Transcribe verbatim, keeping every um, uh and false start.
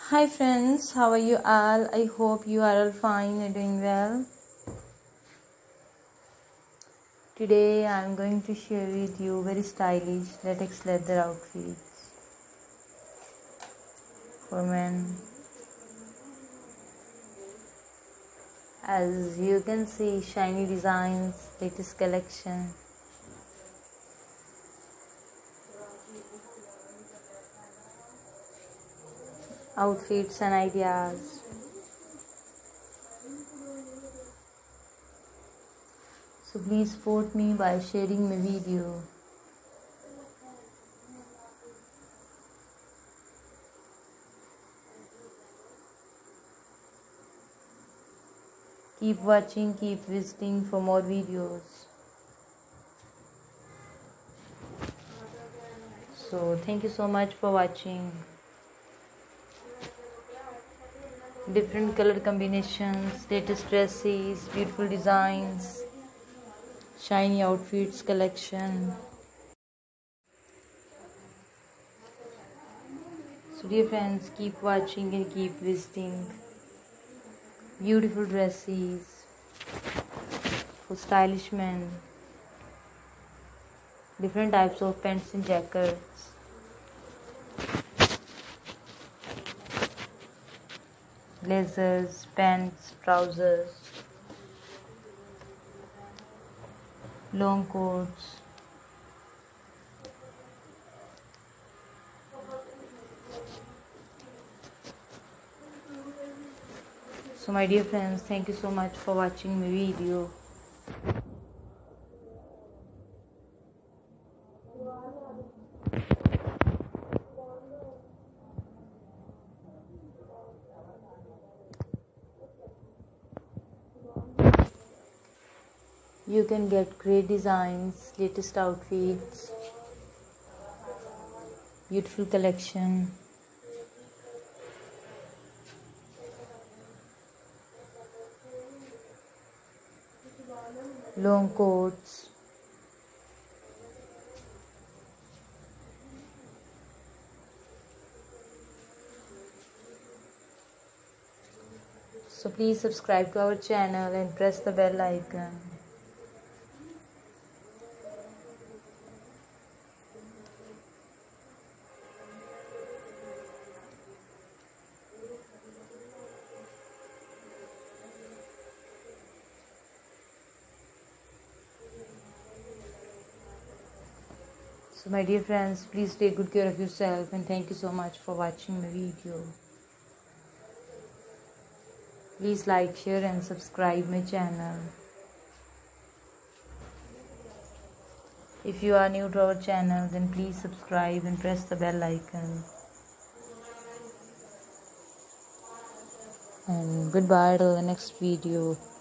Hi friends, how are you all? I hope you are all fine and doing well. Today I am going to share with you very stylish latex leather outfits for men. As you can see, shiny designs, latest collection. Outfits and ideas. So please support me by sharing my video. Keep watching, keep visiting for more videos. So thank you so much for watching. Different color combinations, latest dresses, beautiful designs, shiny outfits collection. So dear friends, keep watching and keep visiting. Beautiful dresses for stylish men. Different types of pants and jackets. Blazers, pants, trousers, long coats. So my dear friends, thank you so much for watching my video. You can get great designs, latest outfits, beautiful collection. Long coats. So please subscribe to our channel and press the bell icon. So my dear friends, please take good care of yourself and thank you so much for watching my video. Please like, share and subscribe my channel. If you are new to our channel, then please subscribe and press the bell icon. And goodbye till the next video.